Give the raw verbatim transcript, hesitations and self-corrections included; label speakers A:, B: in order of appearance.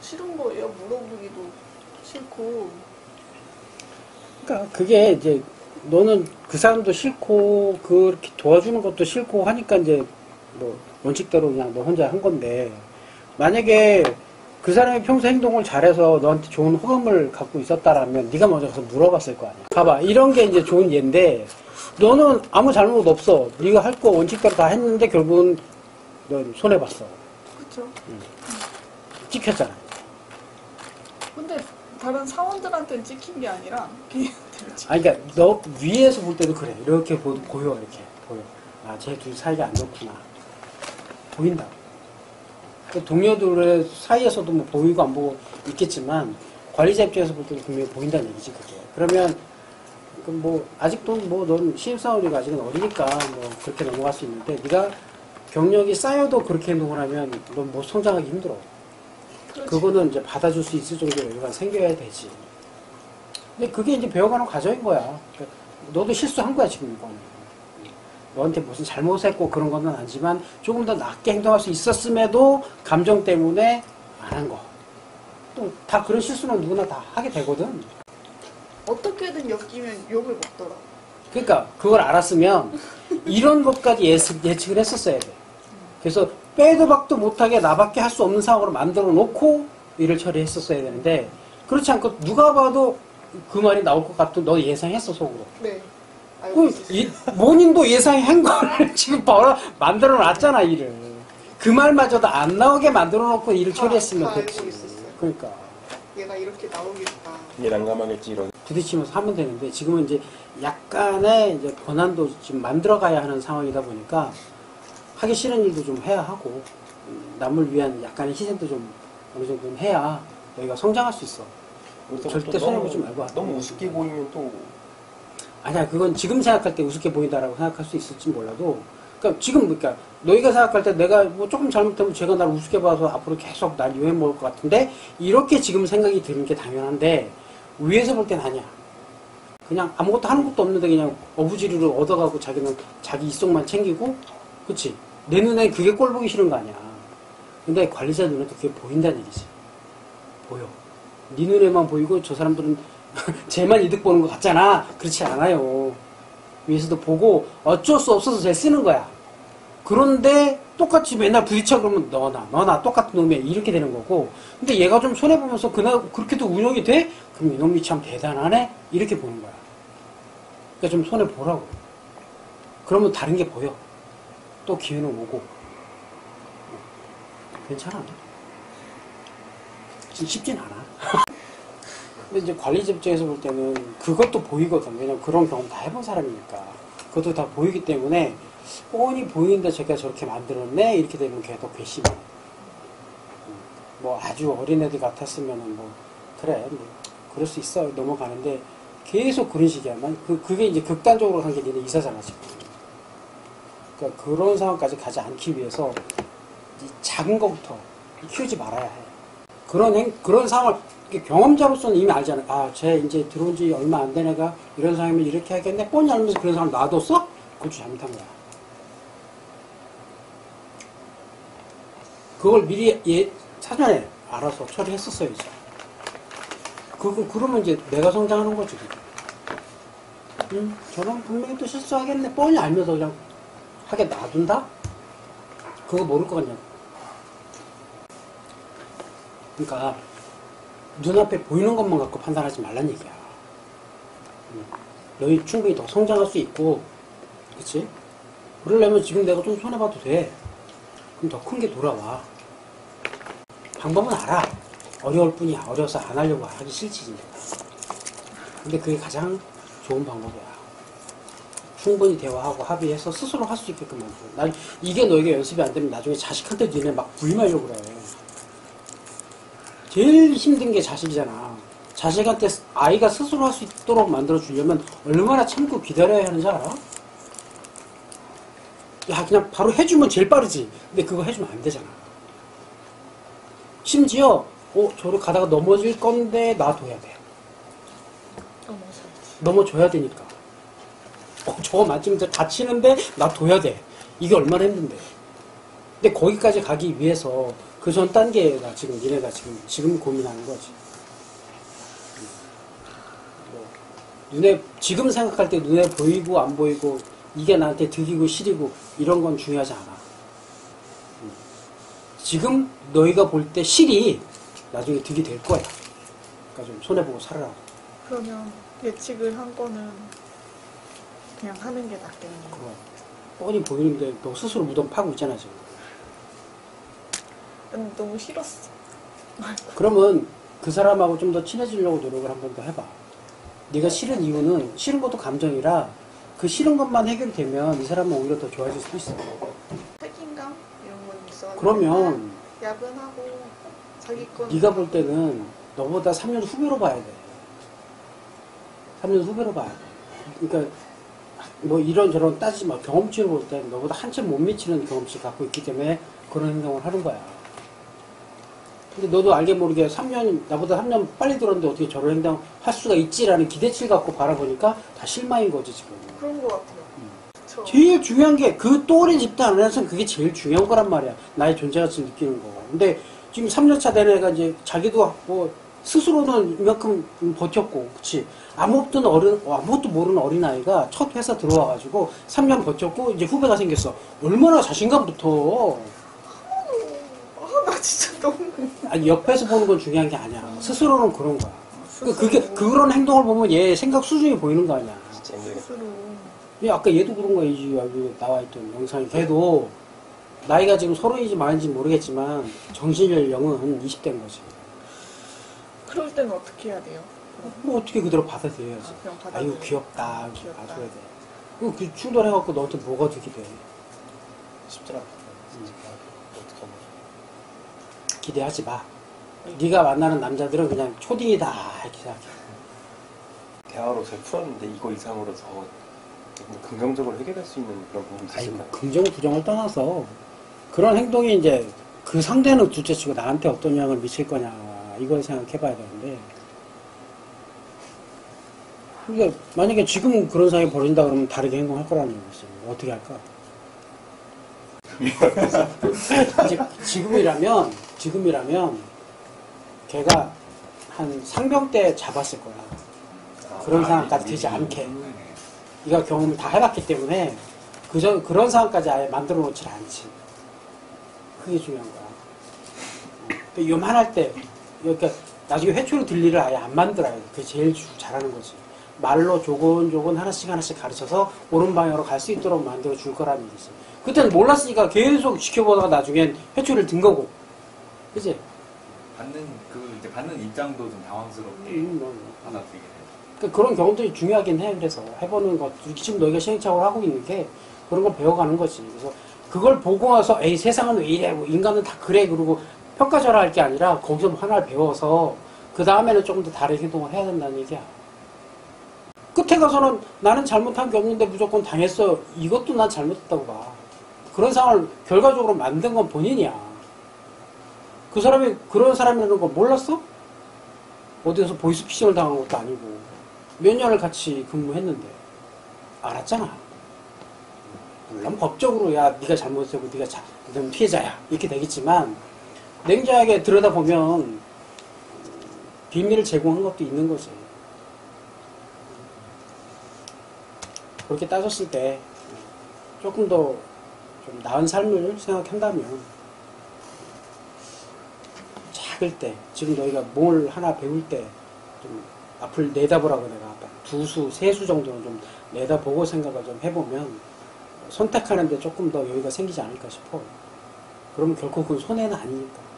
A: 싫은 거예요. 물어보기도 싫고.
B: 그러니까 그게 이제 너는 그 사람도 싫고 그렇게 도와주는 것도 싫고 하니까 이제 뭐 원칙대로 그냥 너 혼자 한 건데, 만약에 그 사람이 평소 행동을 잘해서 너한테 좋은 호감을 갖고 있었다라면 네가 먼저 가서 물어봤을 거 아니야. 봐봐, 이런 게 이제 좋은 예인데, 너는 아무 잘못 없어. 네가 할 거 원칙대로 다 했는데 결국은 넌 손해봤어.
A: 그쵸.
B: 응. 찍혔잖아.
A: 근데 다른 사원들한테는 찍힌 게 아니라 걔한테는 찍힌.
B: 아니, 그러니까 너 위에서 볼 때도 그래. 이렇게 보, 보여, 이렇게 보여. 아, 쟤 둘 사이가 안 좋구나. 보인다. 그 동료들의 사이에서도 뭐 보이고 안 보고 있겠지만 관리자 입장에서 볼 때도 분명히 보인다는 얘기지, 그게. 그러면 그 뭐 아직도 뭐 넌 신입사원이고 아직은 어리니까 뭐 그렇게 넘어갈 수 있는데, 네가 경력이 쌓여도 그렇게 행동을 하면 넌 뭐 성장하기 힘들어.
A: 그렇지.
B: 그거는 이제 받아줄 수 있을 정도의 여유가 생겨야 되지. 근데 그게 이제 배워가는 과정인 거야. 그러니까 너도 실수한 거야, 지금 이거는. 너한테 무슨 잘못했고 그런 건 아니지만 조금 더 낫게 행동할 수 있었음에도 감정 때문에 안 한 거. 또 다 그런 실수는 누구나 다 하게 되거든.
A: 어떻게든 엮이면 욕을 먹더라.
B: 그러니까 그걸 알았으면 이런 것까지 예측, 예측을 했었어야 돼. 그래서 빼도 박도 못하게 나밖에 할 수 없는 상황으로 만들어 놓고 일을 처리했었어야 되는데, 그렇지 않고 누가 봐도 그 말이 나올 것 같은 너 예상했어, 속으로.
A: 네. 알고
B: 그,
A: 있었어요.
B: 이, 본인도 예상한 거를 지금 바로 만들어 놨잖아, 일을. 그 말마저도 안 나오게 만들어 놓고 일을
A: 다,
B: 처리했으면
A: 다
B: 됐지.
A: 알고 있었어요.
B: 그러니까.
A: 얘가 이렇게 나오겠다.
C: 얘 난감하겠지 이런.
B: 부딪히면서 하면 되는데, 지금은 이제 약간의 이제 권한도 지금 만들어 가야 하는 상황이다 보니까 하기 싫은 일도 좀 해야 하고, 남을 위한 약간의 희생도 좀 어느 정도는 해야 너희가 성장할 수 있어. 절대 손해보지 말고.
C: 너무 우습게 보이면 또.
B: 아니야, 그건 지금 생각할 때 우습게 보인다라고 생각할 수 있을지 몰라도, 그러니까 지금, 그러니까 너희가 생각할 때 내가 뭐 조금 잘못하면 쟤가 날 우습게 봐서 앞으로 계속 날 유해 먹을 것 같은데, 이렇게 지금 생각이 드는 게 당연한데, 위에서 볼 땐 아니야. 그냥 아무것도 하는 것도 없는데 그냥 어부지리로 얻어가고 자기는 자기 이속만 챙기고, 그치? 내 눈에 그게 꼴 보기 싫은 거 아니야. 근데 관리자 눈에도 그게 보인다는 얘기지. 보여. 네 눈에만 보이고 저 사람들은 쟤만 이득 보는 것 같잖아. 그렇지 않아요. 위에서도 보고 어쩔 수 없어서 쟤 쓰는 거야. 그런데 똑같이 맨날 부딪혀 그러면 너나 너나 똑같은 놈이야, 이렇게 되는 거고, 근데 얘가 좀 손해보면서 그날 그렇게도 운영이 돼? 그럼 이놈이 참 대단하네? 이렇게 보는 거야. 그러니까 좀 손해보라고. 그러면 다른 게 보여. 또 기회는 오고. 괜찮아. 쉽진 않아. 근데 이제 관리자 입장에서 볼 때는 그것도 보이거든. 왜냐면 그런 경험 다 해본 사람이니까. 그것도 다 보이기 때문에 뻔히 보이는데 제가 저렇게 만들었네? 이렇게 되면 걔가 더 괘씸해. 뭐 아주 어린애들 같았으면은 뭐, 그래, 뭐, 그럴 수 있어. 넘어가는데 계속 그런 식이야. 난 그, 그게 이제 극단적으로 간 게 니네 이사잖아, 지금. 그러니까 그런 상황까지 가지 않기 위해서 이 작은 것부터 키우지 말아야 해. 그런 행, 그런 상황을 경험자로서는 이미 알잖아. 아, 쟤 이제 들어온 지 얼마 안 된 애가 이런 상황이면 이렇게 하겠네? 뻔히 알면서 그런 상황을 놔뒀어? 그것도 잘못한 거야. 그걸 미리 예, 사전에 알아서 처리했었어야지. 그거, 그러면 이제 내가 성장하는 거지. 응? 저런 분명히 또 실수하겠네. 뻔히 알면서 그냥 하게 놔둔다? 그거 모를 것 같냐고. 그러니까 눈앞에 보이는 것만 갖고 판단하지 말란 얘기야. 응. 너희 충분히 더 성장할 수 있고, 그치? 그러려면 지금 내가 좀 손해봐도 돼. 그럼 더 큰 게 돌아와. 방법은 알아. 어려울 뿐이야. 어려워서 안 하려고 하기 싫지, 내가. 근데 그게 가장 좋은 방법이야. 충분히 대화하고 합의해서 스스로 할 수 있게끔 만들어. 난 이게 너에게 연습이 안 되면 나중에 자식한테 니네 막 부임하려고 그래. 제일 힘든 게 자식이잖아. 자식한테 아이가 스스로 할 수 있도록 만들어 주려면 얼마나 참고 기다려야 하는지 알아? 야, 그냥 바로 해주면 제일 빠르지. 근데 그거 해주면 안 되잖아. 심지어 어, 저로 가다가 넘어질 건데 놔둬야 돼.
A: 넘어져야지.
B: 넘어줘야 되니까. 어, 저거 맞으면 다치는데 놔둬야 돼. 이게 얼마나 힘든데. 근데 거기까지 가기 위해서 그 전 단계가 지금 니네가 지금 지금 고민하는 거지. 뭐 눈에 지금 생각할 때 눈에 보이고 안 보이고 이게 나한테 득이고 실이고 이런 건 중요하지 않아. 지금 너희가 볼 때 실이 나중에 득이 될 거야. 그러니까 좀 손해보고 살아라.
A: 그러면 예측을 한 거는 그냥 하는 게 낫겠네요.
B: 그거 뻔히 보이는데 너 스스로 무덤 파고 있잖아 지금.
A: 난 너무 싫었어.
B: 그러면 그 사람하고 좀 더 친해지려고 노력을 한 번 더 해봐. 네가 싫은 이유는 싫은 것도 감정이라 그 싫은 것만 해결되면 이 사람은 오히려 더 좋아질 수도 있어.
A: 책임감 이런 건 있어.
B: 그러면
A: 야근하고 자기 건
B: 네가 볼 때는 너보다 삼 년 후배로 봐야 돼. 삼 년 후배로 봐야 돼. 그러니까 뭐 이런저런 따지지 마. 경험치로 볼 때 너보다 한참 못 미치는 경험치 갖고 있기 때문에 그런 행동을 하는 거야. 근데 너도 알게 모르게 삼 년, 나보다 삼 년 빨리 들었는데 어떻게 저런 행동 할 수가 있지라는 기대치를 갖고 바라보니까 다 실망인 거지, 지금.
A: 그런 거 같아요.
B: 음.
A: 그쵸.
B: 제일 중요한 게 그 또래 집단 안에서는 그게 제일 중요한 거란 말이야. 나의 존재가치 느끼는 거. 근데 지금 삼 년 차 된 애가 이제 자기도 뭐 스스로는 이만큼 버텼고, 그치? 아무것도 어른, 아무것도 모르는 어린아이가 첫 회사 들어와가지고 삼 년 버텼고 이제 후배가 생겼어. 얼마나 자신감부터.
A: 아, 나 진짜 너무.
B: 아니, 옆에서 보는 건 중요한 게 아니야. 스스로는 그런 거야. 그, 그게, 그런 행동을 보면 얘 생각 수준이 보이는 거 아니야.
C: 진짜 힘들겠다.
A: 스스로.
B: 얘 아까 얘도 그런 거야. 이 여기 나와있던 영상이. 걔도 나이가 지금 서른인지 많은지 모르겠지만 정신연령은 이십 대인 거지.
A: 그럴 때는 어떻게 해야 돼요?
B: 뭐 어떻게 그대로 받아들여야지.
A: 아, 그냥 받아들여요.
B: 아유, 귀엽다.
A: 귀엽다.
B: 봐줘야 돼. 그, 그 충돌해갖고 너한테 뭐가 되게 돼.
C: 쉽지 않다. 진짜. 어떡하냐.
B: 기대하지 마. 네가 만나는 남자들은 그냥 초딩이다. 이렇게 생각해.
C: 대화로 잘 풀었는데 이거 이상으로 더 좀 긍정적으로 해결할 수 있는 그런 부분이
B: 아이고,
C: 있을까요?
B: 긍정, 부정을 떠나서 그런 행동이 이제 그 상대는 둘째치고 나한테 어떤 영향을 미칠 거냐 이걸 생각해 봐야 되는데 그러니까 만약에 지금 그런 상황이 벌어진다 그러면 다르게 행동할 거라는 얘기지. 어떻게 할까? 이제 지금이라면 지금이라면 걔가 한 상병 때 잡았을 거야. 그런 상황까지 되지 않게. 네가 경험을 다 해봤기 때문에 그저 그런 상황까지 아예 만들어 놓질 않지. 그게 중요한 거야. 또 요만할 때, 그러니까 나중에 회초리 들 일을 아예 안 만들어야 돼. 그게 제일 주- 잘하는 거지. 말로 조곤조곤 하나씩 하나씩 가르쳐서 옳은 방향으로 갈 수 있도록 만들어 줄 거라는 얘기지. 그때는 몰랐으니까 계속 지켜보다가 나중엔 회초리를 든 거고. 그치?
D: 받는 그 이제 받는 입장도 좀 당황스럽게
B: 음, 뭐, 뭐.
D: 받아들이게 돼요.
B: 그러니까 그런 경험들이 중요하긴 해. 그래서 해보는 것, 지금 너희가 시행착오를 하고 있는 게 그런 걸 배워가는 거지. 그래서 그걸 보고 와서 에이 세상은 왜 이래, 뭐 인간은 다 그래, 그러고 평가절하할 게 아니라 거기서 뭐 하나를 배워서 그 다음에는 조금 더 다른 행동을 해야 된다는 얘기야. 끝에 가서는 나는 잘못한 게 없는데 무조건 당했어. 이것도 난 잘못했다고 봐. 그런 상황을 결과적으로 만든 건 본인이야. 그 사람이 그런 사람이라는 걸 몰랐어? 어디서 보이스피싱을 당한 것도 아니고 몇 년을 같이 근무했는데 알았잖아. 물론 법적으로 야 네가 잘못했고 네가 자, 넌 피해자야 이렇게 되겠지만 냉정하게 들여다보면 비밀을 제공한 것도 있는 거지. 그렇게 따졌을 때 조금 더 좀 나은 삶을 생각한다면 작을 때 지금 너희가 뭘 하나 배울 때 좀 앞을 내다보라고 내가 두 수, 세 수 정도는 좀 내다보고 생각을 좀 해보면 선택하는데 조금 더 여유가 생기지 않을까 싶어. 그러면 결코 그건 손해는 아니니까.